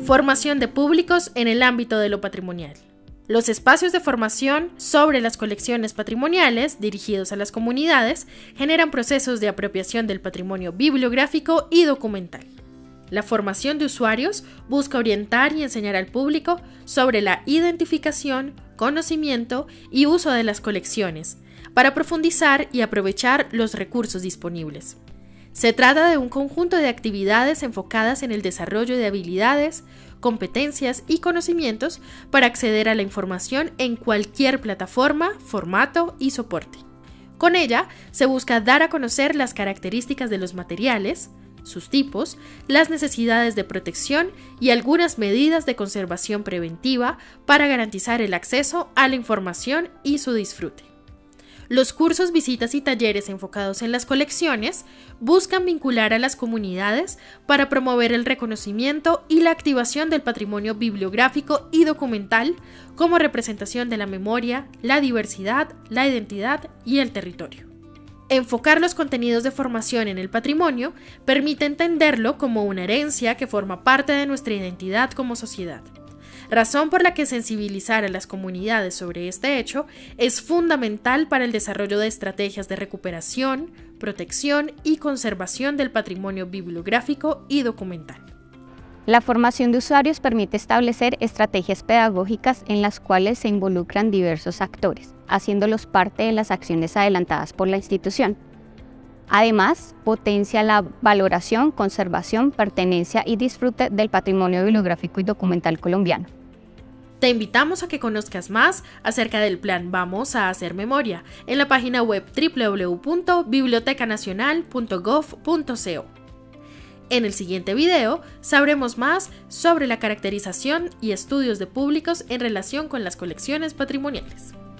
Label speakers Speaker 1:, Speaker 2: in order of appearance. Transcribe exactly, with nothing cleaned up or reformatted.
Speaker 1: Formación de públicos en el ámbito de lo patrimonial. Los espacios de formación sobre las colecciones patrimoniales dirigidos a las comunidades generan procesos de apropiación del patrimonio bibliográfico y documental. La formación de usuarios busca orientar y enseñar al público sobre la identificación, conocimiento y uso de las colecciones, para profundizar y aprovechar los recursos disponibles. Se trata de un conjunto de actividades enfocadas en el desarrollo de habilidades, competencias y conocimientos para acceder a la información en cualquier plataforma, formato y soporte. Con ella, se busca dar a conocer las características de los materiales, sus tipos, las necesidades de protección y algunas medidas de conservación preventiva para garantizar el acceso a la información y su disfrute. Los cursos, visitas y talleres enfocados en las colecciones buscan vincular a las comunidades para promover el reconocimiento y la activación del patrimonio bibliográfico y documental como representación de la memoria, la diversidad, la identidad y el territorio. Enfocar los contenidos de formación en el patrimonio permite entenderlo como una herencia que forma parte de nuestra identidad como sociedad. Razón por la que sensibilizar a las comunidades sobre este hecho es fundamental para el desarrollo de estrategias de recuperación, protección y conservación del patrimonio bibliográfico y documental.
Speaker 2: La formación de usuarios permite establecer estrategias pedagógicas en las cuales se involucran diversos actores, haciéndolos parte de las acciones adelantadas por la institución. Además, potencia la valoración, conservación, pertenencia y disfrute del patrimonio bibliográfico y documental colombiano.
Speaker 1: Te invitamos a que conozcas más acerca del plan Vamos a Hacer Memoria en la página web doble u doble u doble u punto biblioteca nacional punto gov punto co. En el siguiente video sabremos más sobre la caracterización y estudios de públicos en relación con las colecciones patrimoniales.